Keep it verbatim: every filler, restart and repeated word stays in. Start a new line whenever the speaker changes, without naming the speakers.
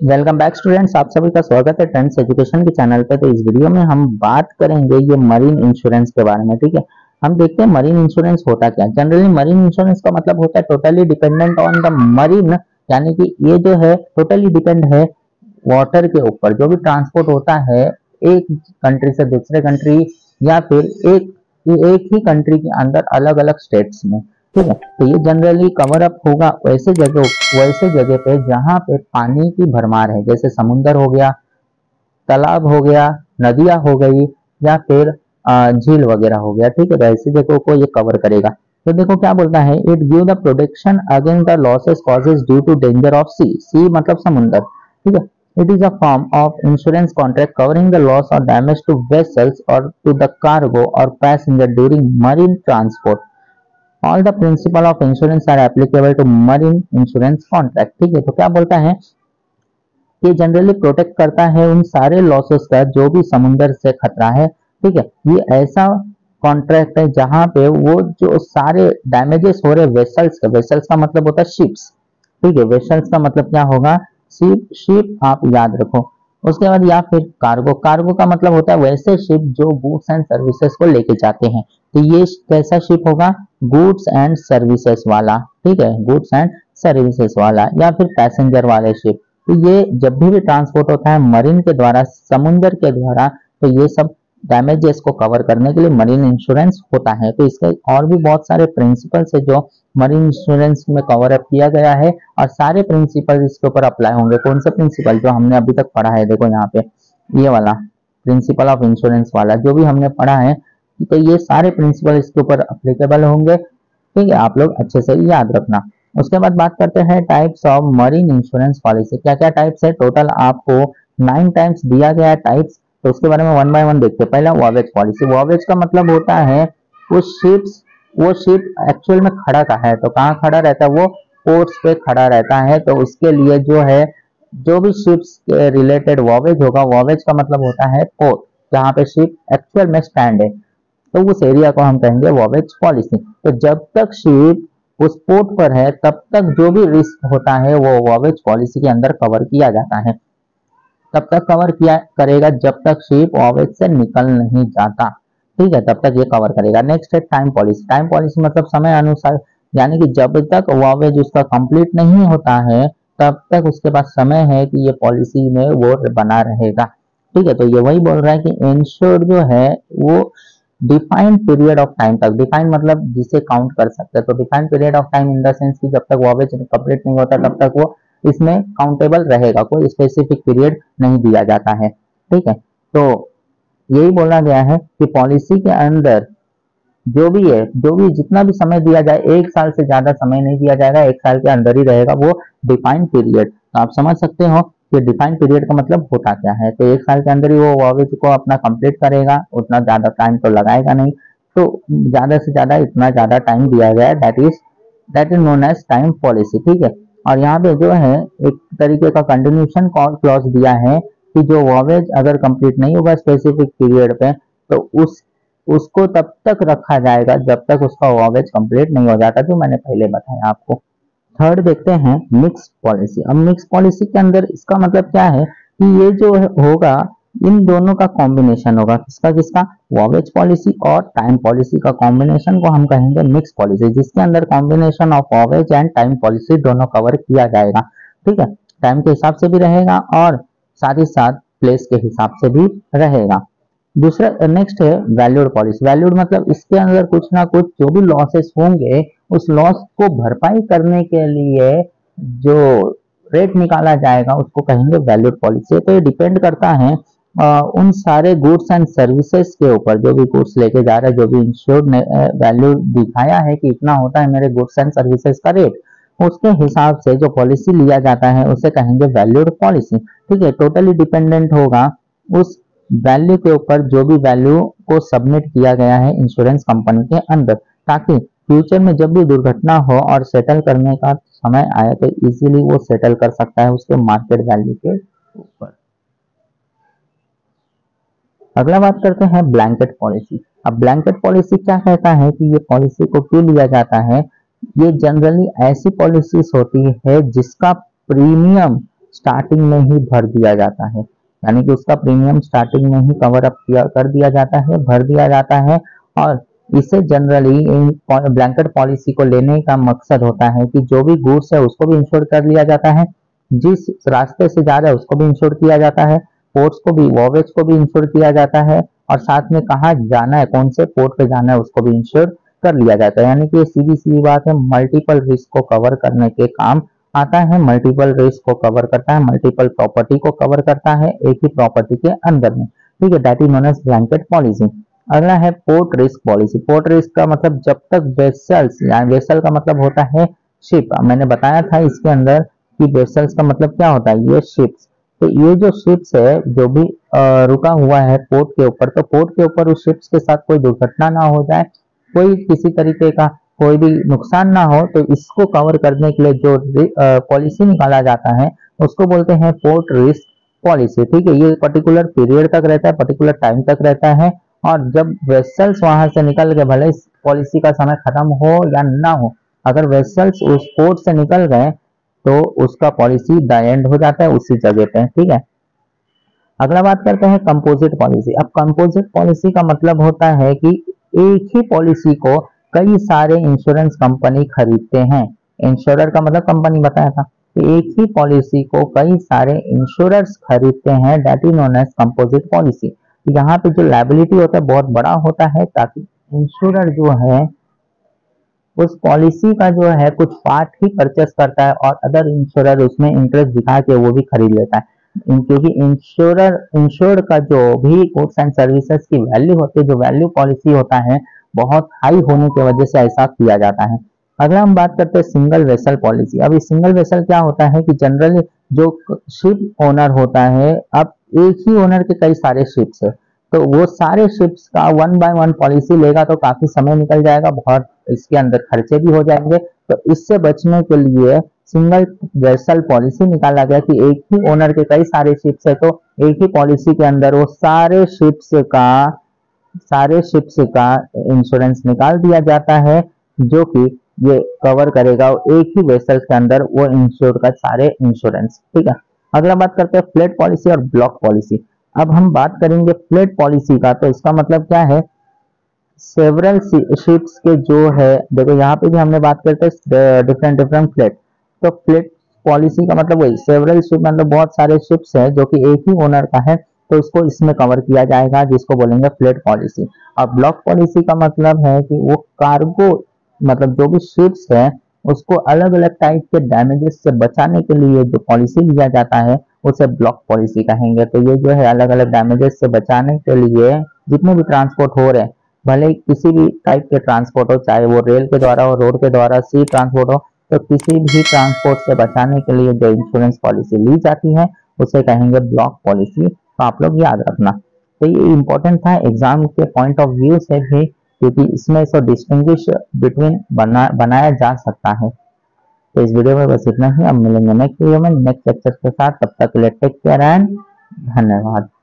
Welcome back students, आप सभी का स्वागत है ट्रेंड्स एजुकेशन के चैनल पे। तो इस वीडियो में हम बात करेंगे ये मरीन इंश्योरेंस के बारे में। ठीक है, हम देखते हैं मरीन इंश्योरेंस होता क्या है। जनरली मरीन इंश्योरेंस का मतलब होता है totally dependent on the marine, यानी कि ये जो है टोटली डिपेंड है वाटर के ऊपर। जो भी ट्रांसपोर्ट होता है एक कंट्री से दूसरे कंट्री या फिर एक एक ही कंट्री के अंदर अलग अलग स्टेट्स में। ठीक है, तो ये जनरली कवर अप होगा वैसे जगह वैसे जगह पे जहां पे पानी की भरमार है, जैसे समुंदर हो गया, तालाब हो गया, नदियां हो गई या फिर अ, झील वगैरह हो गया। ठीक है, तो ऐसी जगहों को ये कवर करेगा। तो देखो क्या बोलता है, it give the protection against the losses causes due to danger of sea. Sea मतलब समुंदर। ठीक है, it is a form of insurance contract covering the loss और डैमेज टू वेसल्स और टू द कार्गो और passenger during marine transport. All the principle of insurance are applicable to marine insurance contract. ठीक है, तो क्या बोलता है, ये जनरली प्रोटेक्ट करता है उन सारे लॉसेस का जो भी समुंदर से खतरा है। ठीक है, ये ऐसा कॉन्ट्रैक्ट है जहां पे वो जो सारे डैमेजेस हो रहे वेसल्स का, वेसल्स का मतलब होता है शिप्स। ठीक है, वेसल्स का मतलब क्या होगा, शिप। शिप आप याद रखो। उसके बाद या फिर कार्गो, कार्गो का मतलब होता है वैसे शिप जो गुड्स एंड सर्विसेज को लेके जाते हैं। तो ये कैसा शिप होगा, गुड्स एंड सर्विसेज वाला। ठीक है, गुड्स एंड सर्विसेज वाला या फिर पैसेंजर वाले शिप। तो ये जब भी भी ट्रांसपोर्ट होता है मरीन के द्वारा, समुंदर के द्वारा, तो ये सब डैमेजेस को कवर करने के लिए मरीन इंश्योरेंस होता है। तो इसके और भी बहुत सारे प्रिंसिपल्स है जो मरीन इंश्योरेंस में कवर अप किया गया है और सारे प्रिंसिपल इसके ऊपर अप्लाई होंगे। कौन से प्रिंसिपल जो हमने अभी तक पढ़ा है, देखो यहाँ पे ये वाला प्रिंसिपल ऑफ इंश्योरेंस वाला जो भी हमने पढ़ा है, तो ये सारे प्रिंसिपल इसके ऊपर अप्लीकेबल होंगे। ठीक है, आप लोग अच्छे से याद रखना। उसके बाद बात करते हैं types of marine insurance policy. क्या क्या टाइप्स है, टोटल आपको नाइन टाइप्स दिया गया है टाइप्स। तो उसके बारे में वन बाय वन देखते हैं। पहला वॉवेज पॉलिसी। वॉवेज का मतलब होता है वो शिप्स वो शिप एक्चुअल में खड़ा कहाँ है, तो कहाँ खड़ा रहता है, वो पोर्ट्स पे खड़ा रहता है। तो उसके लिए जो है जो भी शिप्स के रिलेटेड वॉवेज होगा, वॉवेज का मतलब होता है पोर्ट जहाँ पे शिप एक्चुअल में स्टैंड है, तो उस एरिया को हम कहेंगे वॉवेज पॉलिसी। तो जब तक शिप उस पोर्ट पर है तब तक जो भी रिस्क होता है वो वॉवेज पॉलिसी के अंदर कवर किया जाता है। तब तक कवर किया करेगा जब तक शिप वॉवेज से निकल नहीं जाता। ठीक है, तब तक ये कवर करेगा। नेक्स्ट है टाइम पॉलिसी। टाइम पॉलिसी मतलब समय अनुसार, यानी कि जब तक वॉवेज उसका कंप्लीट नहीं होता है तब तक उसके पास समय है कि ये पॉलिसी में वो बना रहेगा। ठीक है, तो ये वही बोल रहा है कि इंश्योर्ड जो है वो डिफाइंड पीरियड ऑफ टाइम तक, डिफाइन मतलब जिसे काउंट कर सकते हैं, तो defined period of time in the sense कि जब तक वॉवेज कंप्लीट नहीं होता तब तक वो इसमें काउंटेबल रहेगा, कोई स्पेसिफिक पीरियड नहीं दिया जाता है। ठीक है, तो यही बोला गया है कि पॉलिसी के अंदर जो भी है, जो भी जितना भी समय दिया जाए, एक साल से ज्यादा समय नहीं दिया जाएगा, एक साल के अंदर ही रहेगा वो डिफाइंड पीरियड। तो आप समझ सकते हो कि डिफाइंड पीरियड का मतलब होता क्या है। तो एक साल के अंदर ही वो वॉवेज को अपना कंप्लीट करेगा, उतना ज्यादा टाइम तो लगाएगा नहीं, तो ज्यादा से ज्यादा इतना ज्यादा टाइम दिया गया है, that is that is known as time policy. ठीक है, और यहाँ पे जो है एक तरीके का कंटिन्यूशन क्लॉज दिया है कि जो वॉवेज अगर कंप्लीट नहीं होगा स्पेसिफिक पीरियड पे, तो उस उसको तब तक रखा जाएगा जब तक उसका वॉवेज कंप्लीट नहीं हो जाता, जो मैंने पहले बताया आपको। थर्ड देखते हैं मिक्स पॉलिसी। अब मिक्स पॉलिसी के अंदर इसका मतलब क्या है कि ये जो होगा इन दोनों का कॉम्बिनेशन होगा, किसका किसका, वॉवेज पॉलिसी और टाइम पॉलिसी का कॉम्बिनेशन को हम कहेंगे मिक्स पॉलिसी, जिसके अंदर combination of voyage and time policy दोनों कवर किया जाएगा। ठीक है, टाइम के हिसाब से भी रहेगा और साथ ही साथ प्लेस के हिसाब से भी रहेगा। दूसरा नेक्स्ट है वैल्यूड पॉलिसी। वैल्यूड मतलब इसके अंदर कुछ ना कुछ जो भी लॉसेस होंगे उस लॉस को भरपाई करने के लिए जो रेट निकाला जाएगा उसको कहेंगे वैल्यूड पॉलिसी। तो ये डिपेंड करता है आ, उन सारे गुड्स एंड सर्विसेज के ऊपर, जो भी गुड्स लेके जा रहा है, जो भी इंश्योर्ड ने वैल्यू दिखाया है कि इतना होता है मेरे गुड्स एंड सर्विसेज का रेट, उसके हिसाब से जो पॉलिसी लिया जाता है उसे कहेंगे वैल्यूड पॉलिसी। ठीक है, टोटली डिपेंडेंट होगा उस वैल्यू के ऊपर जो भी वैल्यू को सबमिट किया गया है इंश्योरेंस कंपनी के अंदर, ताकि फ्यूचर में जब भी दुर्घटना हो और सेटल करने का समय आए तो इजीली वो सेटल कर सकता है उसके मार्केट वैल्यू के ऊपर। अगला बात करते हैं ब्लैंकेट पॉलिसी। अब ब्लैंकेट पॉलिसी क्या कहता है कि ये पॉलिसी को क्यों लिया जाता है। ये जनरली ऐसी पॉलिसीज होती है जिसका प्रीमियम स्टार्टिंग में ही भर दिया जाता है, यानी कि उसका प्रीमियम स्टार्टिंग में ही कवर अप किया कर दिया जाता है, भर दिया जाता है। और इसे जनरली इन ब्लैंकेट पॉलिसी को लेने का मकसद होता है कि जो भी गुड्स है उसको भी इंश्योर कर लिया जाता है, जिस रास्ते से जा रहा है उसको भी इंश्योर किया जाता है, पोर्ट्स को भी, वॉवेज को भी इंश्योर किया जाता है, और साथ में कहाँ जाना है, कौन से पोर्ट पे जाना है उसको भी इंश्योर कर लिया जाता है। यानी कि ये सीधी सीधी बात है, मल्टीपल रिस्क को कवर करने के काम आता है, मल्टीपल रिस्क को कवर करता है, मल्टीपल प्रॉपर्टी को कवर करता है एक ही प्रॉपर्टी के अंदर में, ठीक है। That is known as blanket policy. अगला है port risk policy. Port risk का मतलब जब तक वेसल्स, यानी वेसल का मतलब होता है शिप, मैंने बताया था इसके अंदर कि वेसल्स का मतलब क्या होता है, ये शिप्स। तो ये जो शिप्स है जो भी आ, रुका हुआ है पोर्ट के ऊपर, तो पोर्ट के ऊपर उस शिप्स के साथ कोई दुर्घटना ना हो जाए, कोई किसी तरीके का कोई भी नुकसान ना हो, तो इसको कवर करने के लिए जो पॉलिसी निकाला जाता है उसको बोलते हैं पोर्ट रिस्क पॉलिसी, ठीक है। ये पर्टिकुलर पीरियड तक रहता है, पर्टिकुलर टाइम तक रहता है, और जब वेसल्स वहां से निकल गए, भले इस पॉलिसी का समय खत्म हो या ना हो, अगर वेसल्स उस पोर्ट से निकल गए तो उसका पॉलिसी द एंड हो जाता है उसी जगह पे, ठीक है। अगला बात करते हैं कंपोजिट पॉलिसी। अब कंपोजिट पॉलिसी का मतलब होता है कि एक ही पॉलिसी को कई सारे इंश्योरेंस कंपनी खरीदते हैं। इंश्योरर का मतलब कंपनी बताया था, तो एक ही पॉलिसी को कई सारे इंश्योरर्स खरीदते हैं, that is known as composite policy. यहाँ पे जो लायबिलिटी होता है बहुत बड़ा होता है, ताकि इंश्योरर जो है उस पॉलिसी का जो है कुछ पार्ट ही परचेस करता है और अदर इंश्योरर उसमें इंटरेस्ट दिखा के वो भी खरीद लेता है, क्योंकि इंश्योरर इंश्योर्ड का जो भी गुड्स एंड सर्विसेज की वैल्यू होती है, जो वैल्यू पॉलिसी होता है, बहुत हाई होने की वजह से ऐसा किया जाता है। अगला हम बात करते हैं सिंगल वेसल पॉलिसी। अब इस सिंगल वेसल क्या होता है कि जनरली जो शिप ओनर होता है, अब एक ही ओनर के कई सारे शिप्स है, तो वो सारे शिप्स का वन बाय वन पॉलिसी लेगा तो काफी समय निकल जाएगा, बहुत इसके अंदर खर्चे भी हो जाएंगे। तो इससे बचने के लिए सिंगल वेसल पॉलिसी निकाला गया कि एक ही ओनर के कई सारे शिप्स है, तो एक ही पॉलिसी के अंदर वो सारे शिप्स का सारे शिप्स का इंश्योरेंस निकाल दिया जाता है, जो कि ये कवर करेगा एक ही वेसल के अंदर वो इंश्योर का सारे इंश्योरेंस, ठीक है। अगला बात करते हैं फ्लैट पॉलिसी और ब्लॉक पॉलिसी। अब हम बात करेंगे फ्लैट पॉलिसी का, तो इसका मतलब क्या है, सेवरल शिप्स के जो है, देखो यहाँ पे भी हमने बात करते हैं डिफरेंट डिफरेंट फ्लैट, तो फ्लैट पॉलिसी का मतलब वही सेवरल शिप, मतलब बहुत सारे शिप्स है जो कि एक ही ओनर का है, तो उसको इसमें कवर किया जाएगा, जिसको बोलेंगे फ्लैट पॉलिसी। और ब्लॉक पॉलिसी का मतलब है कि वो कार्गो, मतलब जो भी शिप्स है उसको अलग अलग टाइप के डैमेजेस से बचाने के लिए जो पॉलिसी लिया जाता है उसे ब्लॉक पॉलिसी कहेंगे। तो ये जो है अलग अलग डैमेजेस से बचाने के लिए जितने भी ट्रांसपोर्ट हो रहे हैं, भले किसी भी टाइप के ट्रांसपोर्ट हो, चाहे वो रेल के द्वारा हो, रोड के द्वारा, सी ट्रांसपोर्ट हो, तो किसी भी ट्रांसपोर्ट से बचाने के लिए जो इंश्योरेंस पॉलिसी ली जाती है उसे कहेंगे ब्लॉक पॉलिसी। तो आप लोग याद रखना। तो ये इम्पोर्टेंट था एग्जाम के पॉइंट ऑफ व्यू से भी, क्योंकि इसमें से डिस्टिंग्विश बिटवीन बना बनाया जा सकता है। तो इस वीडियो में बस इतना ही, अब मिलेंगे नेक्स्ट वीडियो में नेक्स्ट लेक्चर के साथ। तब तक के लिए टेक केयर एंड धन्यवाद।